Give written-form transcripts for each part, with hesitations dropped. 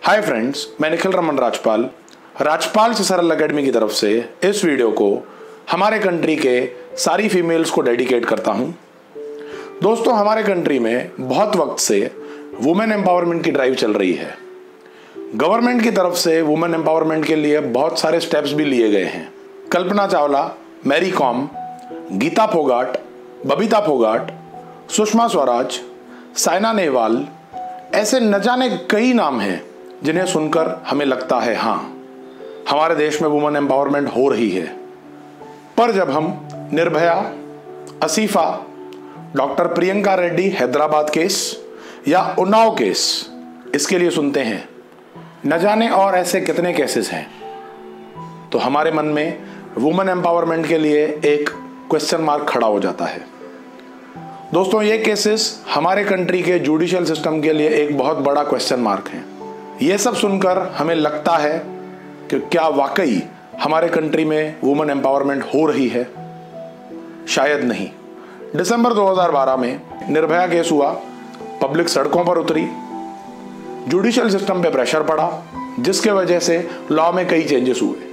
Hi friends, मैं निखिल रमन राजपाल से सरल अकेडमी की तरफ से इस वीडियो को हमारे कंट्री के सारी फीमेल्स को डेडिकेट करता हूं। दोस्तों, हमारे कंट्री में बहुत वक्त से वुमेन एम्पावरमेंट की ड्राइव चल रही है। गवर्नमेंट की तरफ से वुमेन एम्पावरमेंट के लिए बहुत सारे स्टेप्स भी लिए गए हैं। कल्पना चावला, मैरी कॉम, गीता फोगाट, बबीता फोगाट, सुषमा स्वराज, साइना नेहवाल, ऐसे न जाने कई नाम हैं जिन्हें सुनकर हमें लगता है हाँ, हमारे देश में वुमेन एम्पावरमेंट हो रही है। पर जब हम निर्भया, असीफा, डॉक्टर प्रियंका रेड्डी हैदराबाद केस या उन्नाव केस इसके लिए सुनते हैं, न जाने और ऐसे कितने केसेस हैं, तो हमारे मन में वुमेन एम्पावरमेंट के लिए एक क्वेश्चन मार्क खड़ा हो जाता है। दोस्तों, ये केसेस हमारे कंट्री के जुडिशियल सिस्टम के लिए एक बहुत बड़ा क्वेश्चन मार्क है। ये सब सुनकर हमें लगता है कि क्या वाकई हमारे कंट्री में वुमेन एम्पावरमेंट हो रही है? शायद नहीं। दिसंबर 2012 में निर्भया केस हुआ, पब्लिक सड़कों पर उतरी, जुडिशियल सिस्टम पे प्रेशर पड़ा, जिसके वजह से लॉ में कई चेंजेस हुए।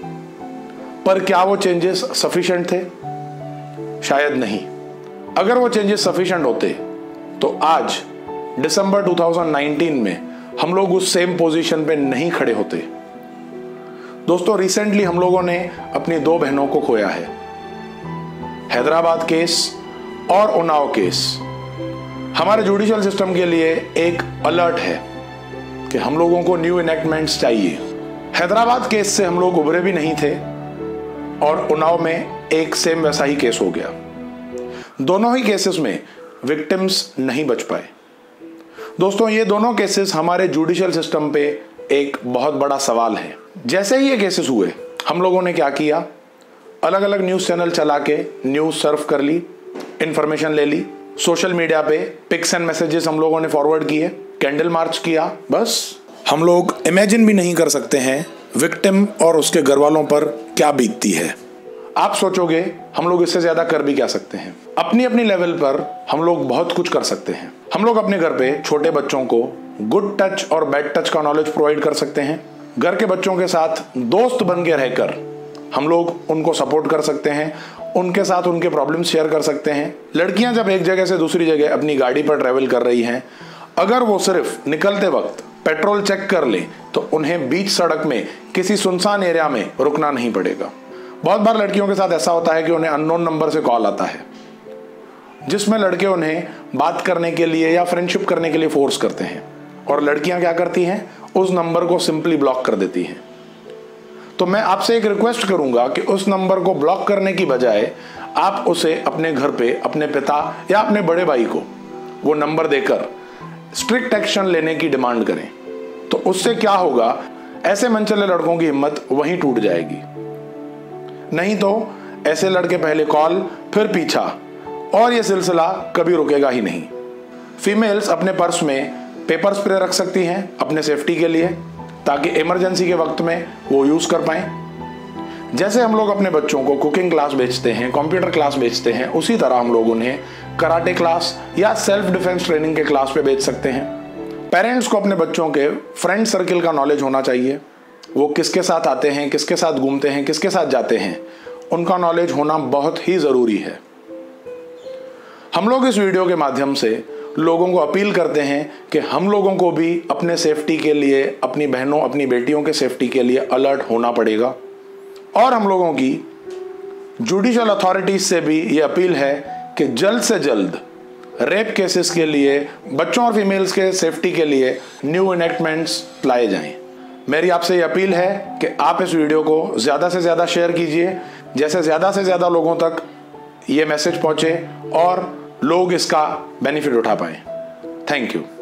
पर क्या वो चेंजेस सफिशिएंट थे? शायद नहीं। अगर वो चेंजेस सफिशिएंट होते तो आज दिसंबर 2019 में हम लोग उस सेम पोजीशन पे नहीं खड़े होते। दोस्तों, रिसेंटली हम लोगों ने अपनी दो बहनों को खोया है। हैदराबाद केस और उन्नाव केस हमारे जुडिशियल सिस्टम के लिए एक अलर्ट है कि हम लोगों को न्यू इनेक्टमेंट्स चाहिए। हैदराबाद केस से हम लोग उभरे भी नहीं थे और उन्नाव में एक सेम वैसा ही केस हो गया। दोनों ही केसेस में विक्टिम्स नहीं बच पाए। दोस्तों, ये दोनों केसेस हमारे जुडिशियल सिस्टम पे एक बहुत बड़ा सवाल है। जैसे ही ये केसेस हुए, हम लोगों ने क्या किया, अलग अलग न्यूज़ चैनल चला के न्यूज़ सर्व कर ली, इंफॉर्मेशन ले ली, सोशल मीडिया पे पिक्स एंड मैसेजेस हम लोगों ने फॉरवर्ड किए, कैंडल मार्च किया। बस हम लोग इमेजिन भी नहीं कर सकते हैं विक्टिम और उसके घर वालों पर क्या बीतती है। आप सोचोगे हम लोग इससे ज्यादा कर भी क्या सकते हैं? अपनी अपनी लेवल पर हम लोग बहुत कुछ कर सकते हैं। हम लोग अपने घर पे छोटे बच्चों को गुड टच और बैड टच का नॉलेज प्रोवाइड कर सकते हैं। घर के बच्चों के साथ दोस्त बन के रहकर हम लोग उनको सपोर्ट कर सकते हैं, उनके साथ उनके प्रॉब्लम्स शेयर कर सकते हैं। लड़कियां जब एक जगह से दूसरी जगह अपनी गाड़ी पर ट्रेवल कर रही हैं, अगर वो सिर्फ निकलते वक्त पेट्रोल चेक कर ले तो उन्हें बीच सड़क में किसी सुनसान एरिया में रुकना नहीं पड़ेगा। बहुत बार लड़कियों के साथ ऐसा होता है कि उन्हें अननोन नंबर से कॉल आता है, जिसमें लड़के उन्हें बात करने के लिए या फ्रेंडशिप करने के लिए फोर्स करते हैं, और लड़कियां क्या करती हैं, उस नंबर को सिंपली ब्लॉक कर देती हैं। तो मैं आपसे एक रिक्वेस्ट करूंगा कि उस नंबर को ब्लॉक करने की बजाय आप उसे अपने घर पे अपने पिता या अपने बड़े भाई को वो नंबर देकर स्ट्रिक्ट एक्शन लेने की डिमांड करें। तो उससे क्या होगा, ऐसे मनचले लड़कों की हिम्मत वहीं टूट जाएगी। नहीं तो ऐसे लड़के पहले कॉल फिर पीछा, और यह सिलसिला कभी रुकेगा ही नहीं। फीमेल्स अपने पर्स में पेपर स्प्रे रख सकती हैं अपने सेफ्टी के लिए, ताकि इमरजेंसी के वक्त में वो यूज कर पाएं। जैसे हम लोग अपने बच्चों को कुकिंग क्लास बेचते हैं, कंप्यूटर क्लास बेचते हैं, उसी तरह हम लोग उन्हें कराटे क्लास या सेल्फ डिफेंस ट्रेनिंग के क्लास पे बेच सकते हैं। पेरेंट्स को अपने बच्चों के फ्रेंड सर्किल का नॉलेज होना चाहिए। वो किसके साथ आते हैं, किसके साथ घूमते हैं, किसके साथ जाते हैं, उनका नॉलेज होना बहुत ही जरूरी है। हम लोग इस वीडियो के माध्यम से लोगों को अपील करते हैं कि हम लोगों को भी अपने सेफ्टी के लिए, अपनी बहनों, अपनी बेटियों के सेफ्टी के लिए अलर्ट होना पड़ेगा। और हम लोगों की जुडिशियल अथॉरिटीज से भी ये अपील है कि जल्द से जल्द रेप केसेस के लिए, बच्चों और फीमेल्स के सेफ्टी के लिए न्यू इनेक्टमेंट्स लाए जाएं। मेरी आपसे ये अपील है कि आप इस वीडियो को ज़्यादा से ज़्यादा शेयर कीजिए, जैसे ज़्यादा से ज़्यादा लोगों तक ये मैसेज पहुँचे और लोग इसका बेनिफिट उठा पाएं। Thank you.